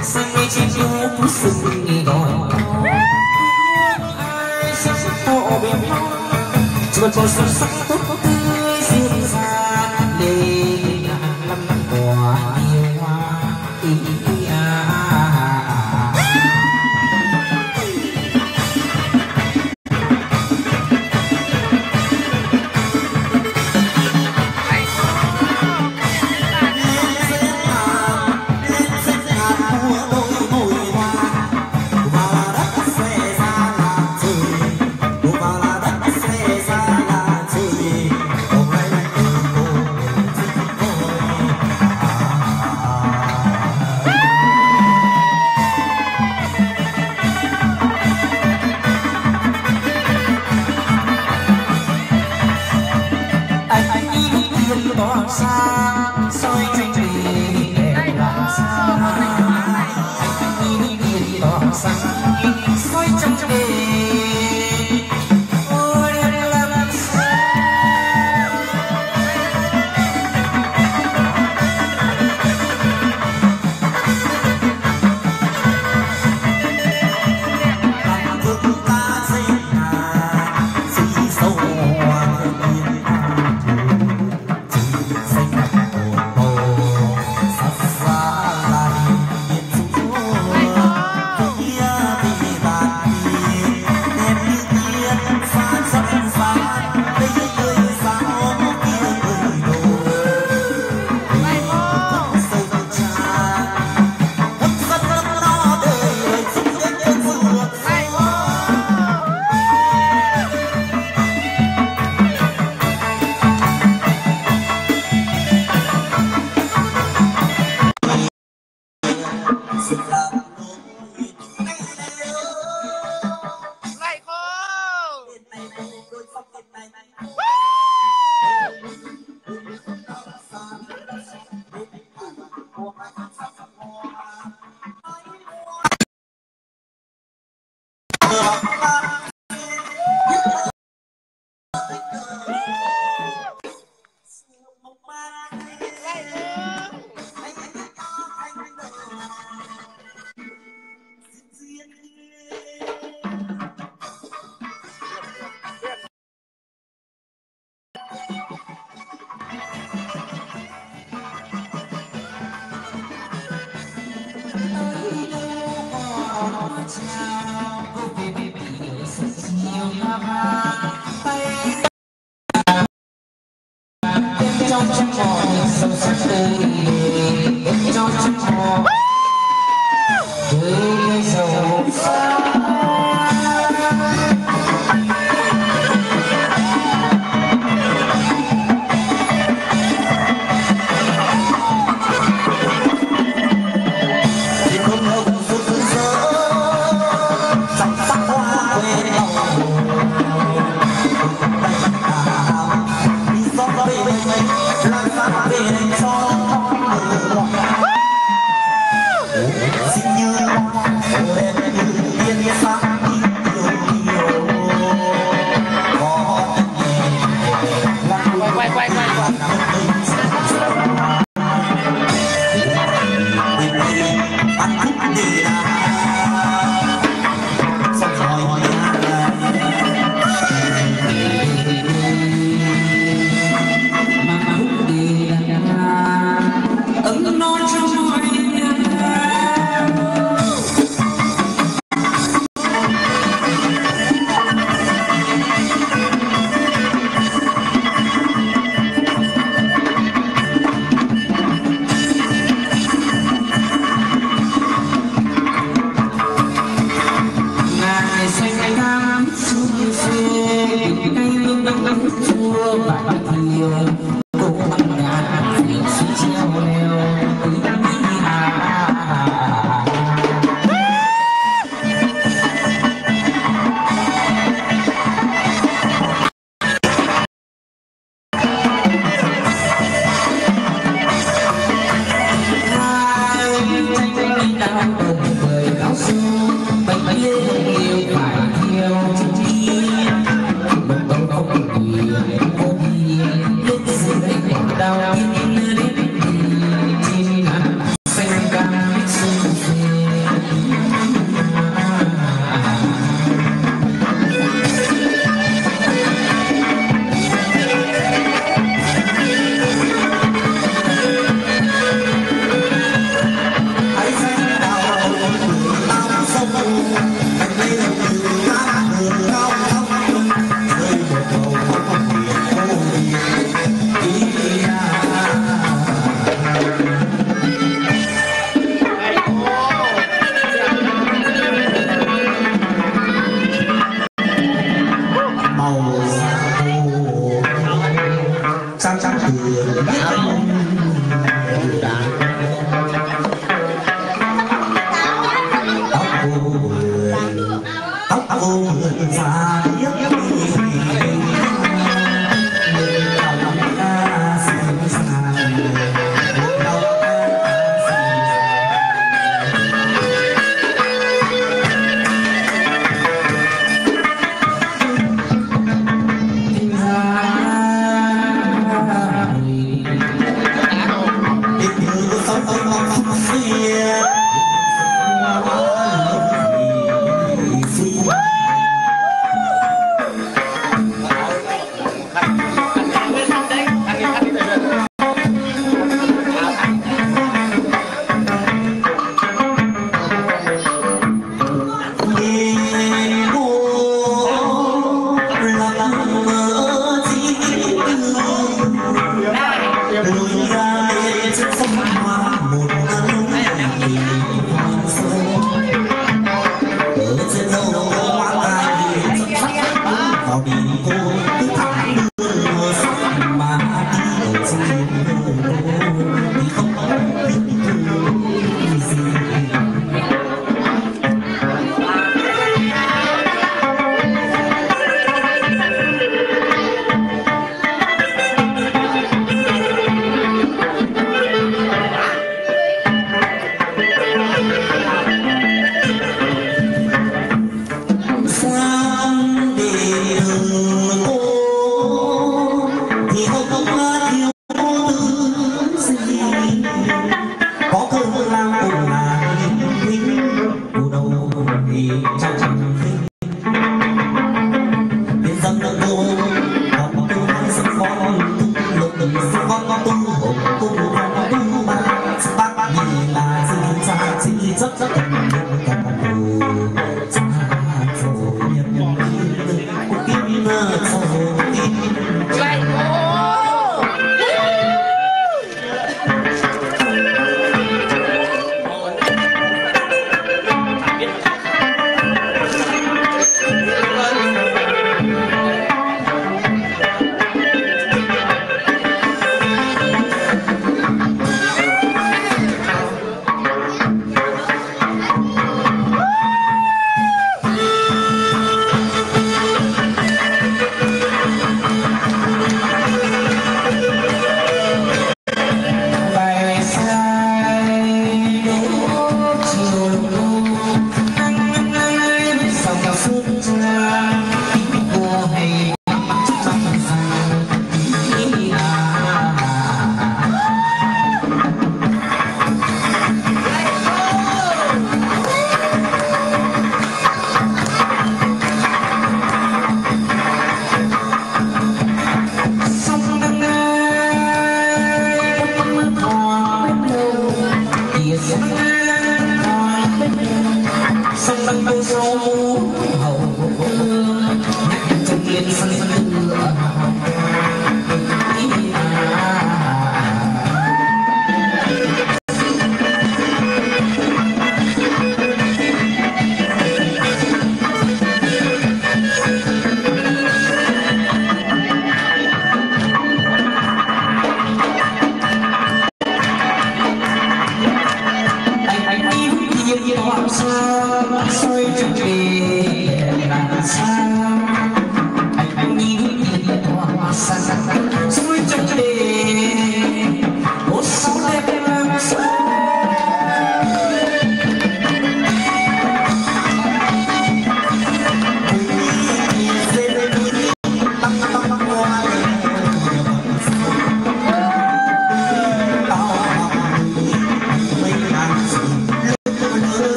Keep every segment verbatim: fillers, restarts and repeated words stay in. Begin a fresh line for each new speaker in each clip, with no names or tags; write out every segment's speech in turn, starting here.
xanh mây trên phố phú sừng nghỉ gọi ai sẽ hộ bên chuột bò sông sắc tốt tươi duyên ra lên năm quả yêu hoa ý trong trong mò sâu sắc tươi trong trong mò tươi sầu xa Hãy subscribe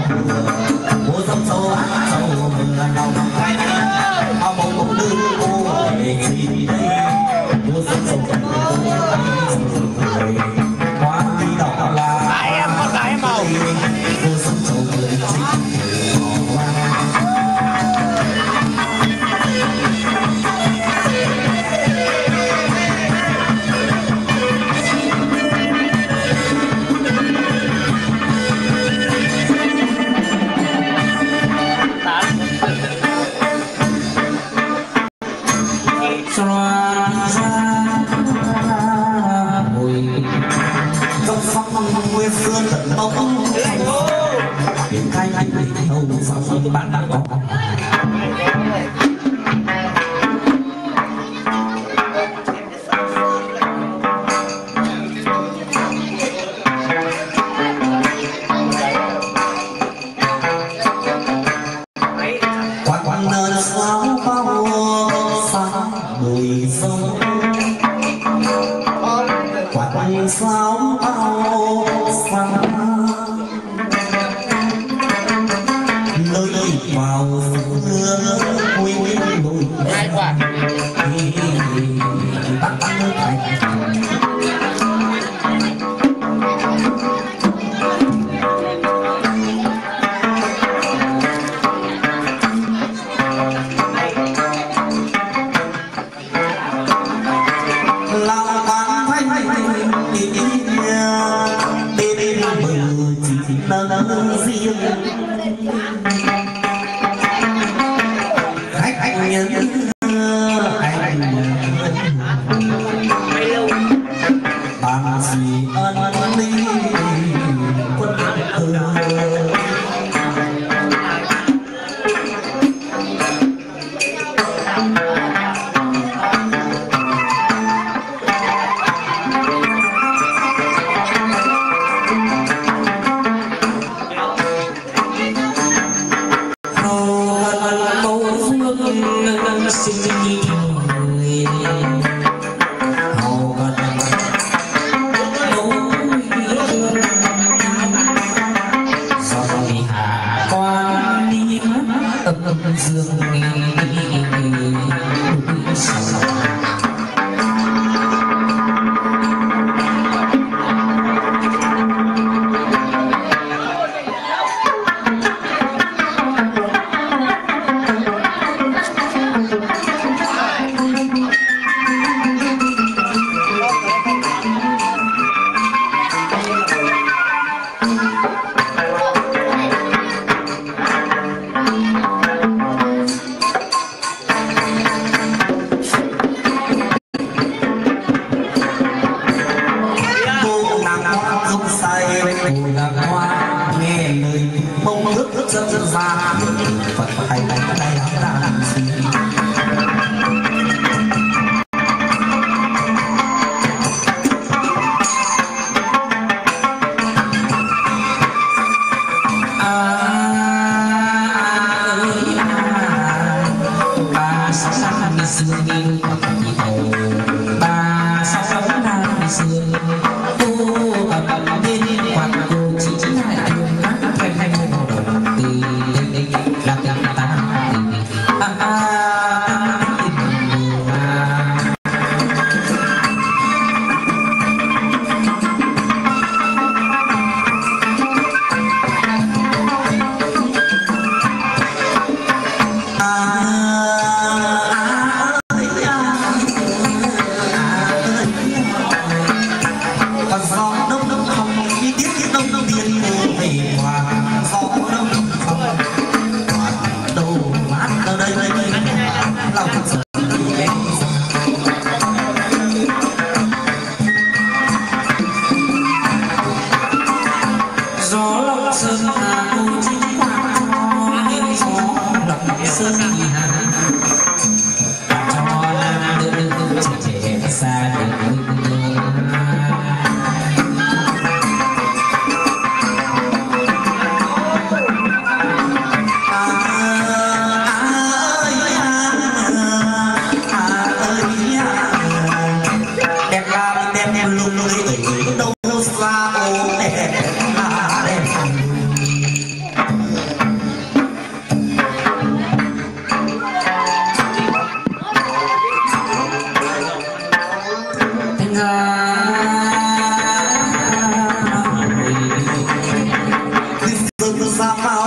mùa sông sâu ác sâu mừng lòng ao mộng mộng đưa cô về gì đây mùa sông sâu hoa đi đỏ là
em có cái màu
mùa sông sâu người chính quê xưa tận bóng biển khai anh hầu sao bạn đã có quạt quạt nở sao bao xa bụi sông quạt quạt sao bao xa nơi vào hương quy bụi
hai quạt
tắt tắt nước thành bạn gì ân ly quân dương nghe lời mong ước ước dân dân ra Phật hay hay hay lắm ta làm gì ba sáu năm đi xưa đi ba sáu năm đi xưa cô ở bên quạt cô chỉ chỉ hai anh hát thành thành một đồng từ đây đây là tình ta à à gió lộng sơn hà cô chính là cho gió lộng sơn hà cho nam nữ trẻ trẻ xa đường đẹp là đẹp đẹp luôn luôn đâu xa ô đẹp là đẹp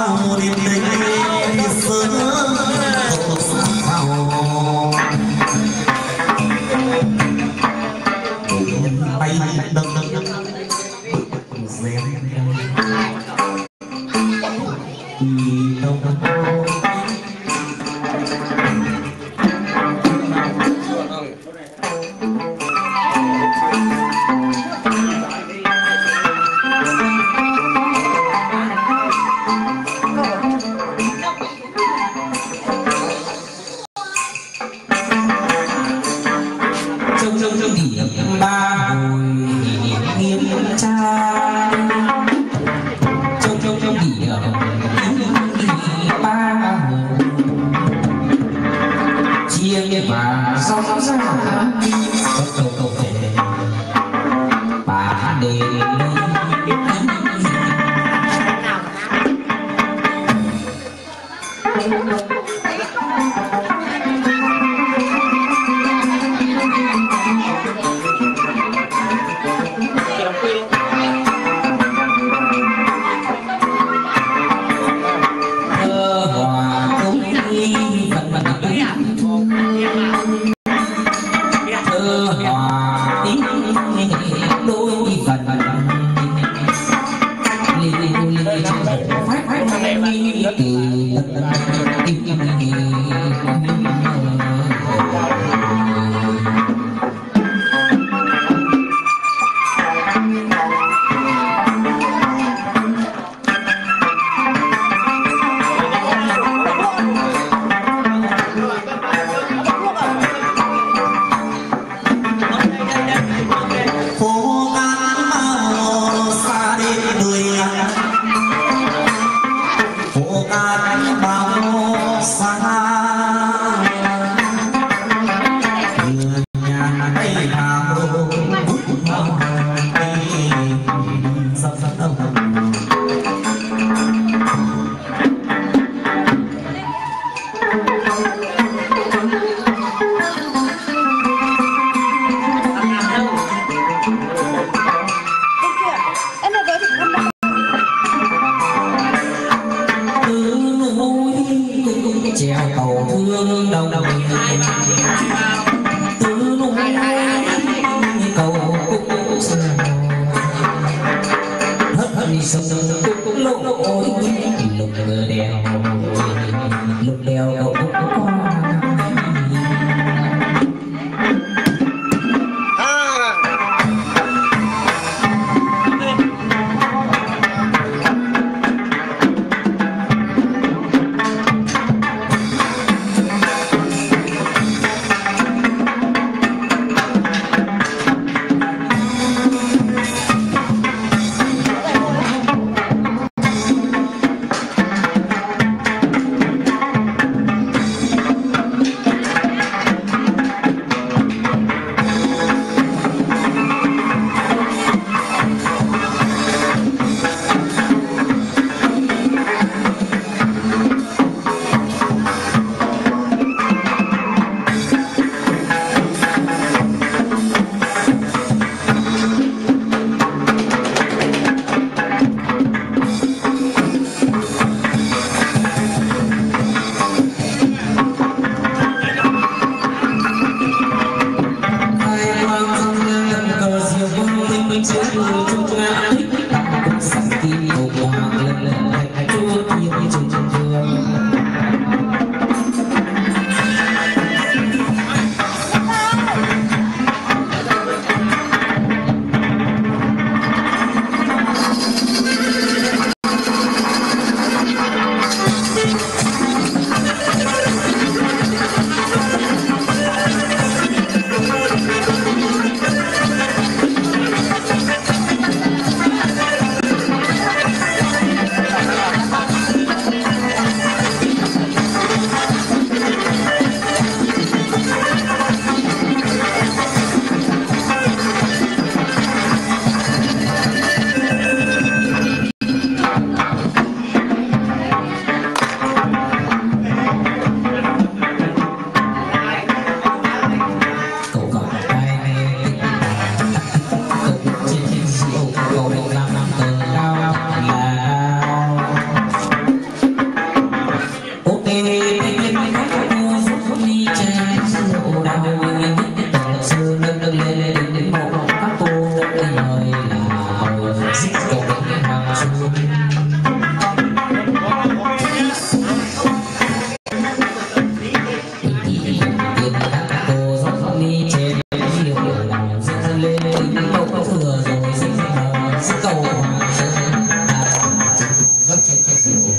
treo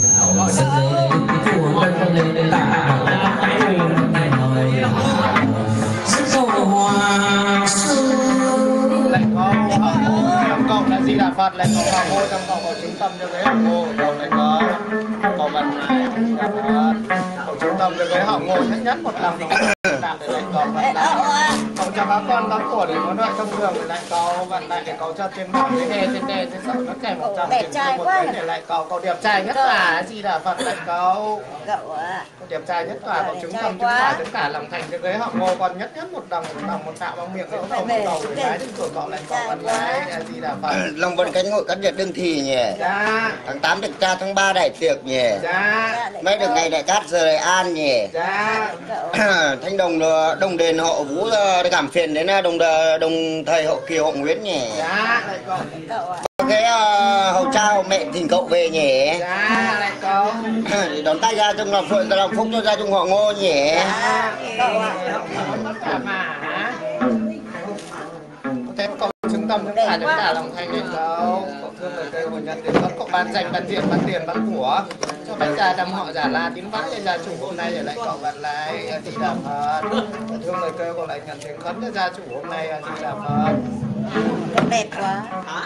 đạo sẽ của đất lên tạ lời sâu hoa sương
lại có trong cộng là gì là Phật, lại có hoàng hôn trong cộng có trung tâm cho cái hoàng hôn, cộng lại có có vận này có trung tâm cho cái hoàng hôn nhất nhất một lần làm để lại có vận lại cộng cho các con các của để có đợi trong đường để lại có vận lại để có cho trên mạng trên đề trên đề trên sợ nó kèm một trăm
đẹp trai quá
để lại có có đẹp trai nhất là gì là Phật, lại có
cậu à,
đẹp trai nhất cả có chứng tâm chứng cả tất cả làm thành cái ghế họ ngô còn nhất nhất một đồng một đồng một tạo bằng miệng không không một đầu cái đến cửa cọ lại cọ vận lại gì là Phật.
Long Vân Cánh Ngội cắt nhật đương thì nhỉ.
Dạ.
Tháng tám được cha tháng ba đại tiệc nhỉ.
Dạ.
Mấy được ngày đại cát giờ đại an nhỉ.
Dạ.
Thanh đồng đồng đền họ Vũ cảm phiền đến đồng đồng thầy họ Kiều họ Nguyễn nhỉ.
Dạ. Lại cậu.
Cái uh, hậu cha hậu mẹ thỉnh cậu về nhỉ.
Dạ. Lại cậu.
Để đón tay ra trong làm phượng làm phúc cho ra trong họ Ngô nhỉ.
Dạ. Cậu ạ. Tất cả mà hả? Thế cậu chứng tâm tất cả tất cả lòng thành đến đâu. Cậu thương lời kêu hồi nhận đến đó cậu bán dành bán tiền bán tiền bán của cho bánh già đâm họ giả là tín vãi cho gia chủ hôm nay để lại cậu bán lại thì là Phật. Thương lời kêu cậu lại nhận tiền khấn cho gia chủ hôm nay thì là Phật.
đẹp quá.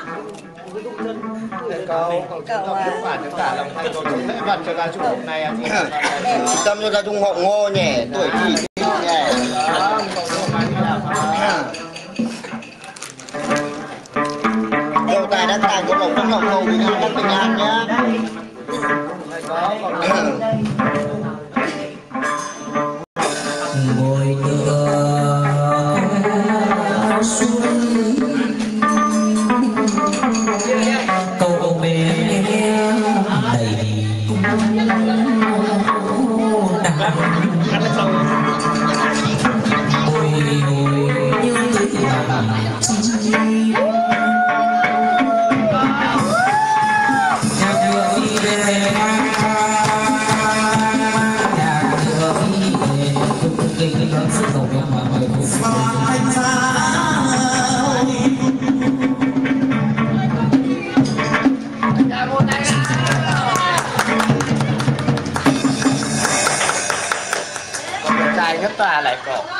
Để cậu cậu chứng tâm tất cả tất cả lòng thành cậu chứng lễ vật cho gia chủ hôm nay thì là Phật.
Tâm cho ra trong họ Ngô nhỉ, tuổi chỉ nhỉ.
Vâng, cậu hôm nay thì là Phật.
Cầu tài đắc tài của Lộc Văn Ngọc cầu bình an đắc bình an nhá.
ngồi ngựa xuân câu bé đầy ôi như tự làm chi
trai nhất tòa lại cậu